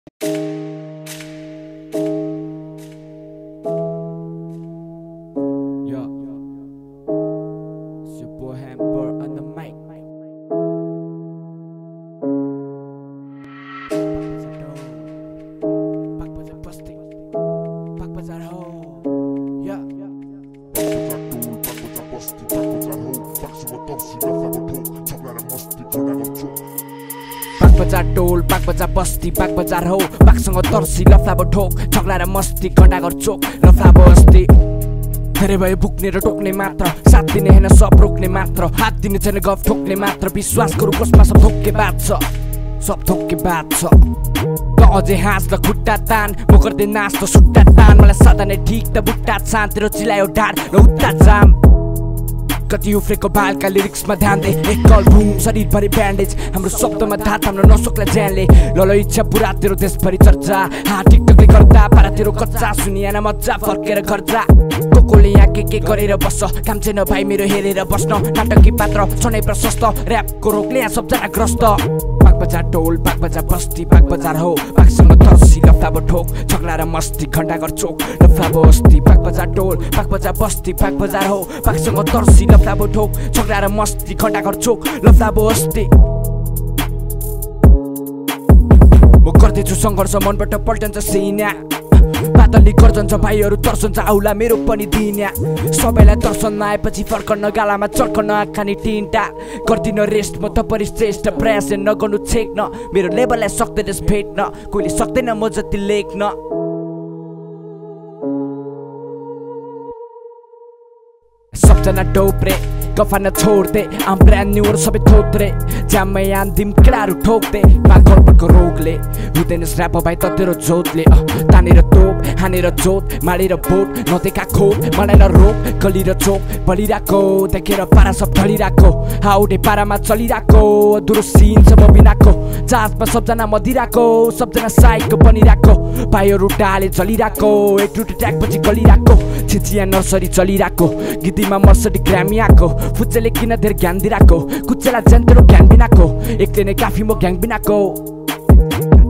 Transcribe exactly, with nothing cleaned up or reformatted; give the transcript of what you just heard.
बजार टोल बाग बजार बस्ती बाग बजार हो बागसँग तर्सी लफला ठोक झगडा र मस्ती गण्डागर चोक लफला बस्ती धेरै भयो भुक्ने र टोक्ने मात्र साथ दिने हैन सब रोक्ने मात्र हात दिने छैन गफ ठोक्ने मात्र विश्वास गरौ कसमा सब थोक्के बात छ सब थोक्के बात छ त अझै हाँस ल खुट्टा तान म गर्दै नाच त सुट्टा तान मलाई सदा नै ठिक त बुट्टा छान तेरो चिलायो ढाड र उट्टा जाम कति उफ्रेको बालका लिरिक्समा ध्यान दे एक कल भुम शरीरभरि ब्यान्डेज हाम्रो शब्दमा धात हाम्रो नसोक्ला ज्यानले ललो इच्छा पुरा तेरो देशभरि चर्चा हा टिकटकले गर्दा पारा तेरो कच्चा सुनिएन मजा फर्केर घर जा कोकोले यहाँ के के गरेर बस्छ काम चाहिँ नभई मेरो हेरेर बस्न नाटकी पात्र सनै प्रशस्त ऱ्यापको रोगले यहाँ सबजना ग्रस्त बाग बजार टोल बाग बजार बस्ती बाग बजार हो बागसँग तर्सी लफाबो ठोक झगडा र मस्ती घण्टाघर चोक लफाबो बस्ती बाग बजार टोल बाग बजार बस्ती बाग बजार हो बागसँग तर्सी लफाबो ठोक झगडा र मस्ती घण्टाघर चोक लफाबो बस्ती म गर्दैछु सङ्घर्ष मनबाट पल्टन्छ सिन्या बादली गर्जन्छ भाइहरू तर्सन्छ आउला मेरो पनि दिन्या सबैलाई दर्शन आएपछि फर्कन गालामा चर्कन आँखानी टिन्टा गर्दिन रेस्ट म त परि श्रेष्ठ प्रयास नगर्नु छेक्न मेरो लेभललाई सक्दैन भेट्न कोहीले सक्दैन म जति लेख्न सबजना डोप्रे गफान छोड्दे आम ब्रान्ड न्यू सबै थोत्रे ज्यामै आन्दिम केडाहरू ठोक्दे पागलपनको रोगले हुँदैन स्राप भाइ त तेरो जोतले तानेर तोप हानेर जोत माडेर बोट नदेखा खोट मलाई न रोक गली र चोक बलिरहेको देखेर पारा सब ढलिरहेको हाउडे पारामा चलिरहेको अधुरो सिन छ म बिनाको जहाजमा सबजना मदिरहेको सबजना साइडको बनिरहेको भाइहरू डाले जलिरहेको एक दुईवटा ट्याग पछि गलिरहेको छिचिया नर्सरी चलिरहेको गिद्दीमा मर्सडी ग्रामी आएको फुच्चेले किन धेरै ज्ञान दिरहेको कुच्चेला ज्यान तेरो ज्ञान बिनाको एकले नै काफी म ग्याङ बिनाको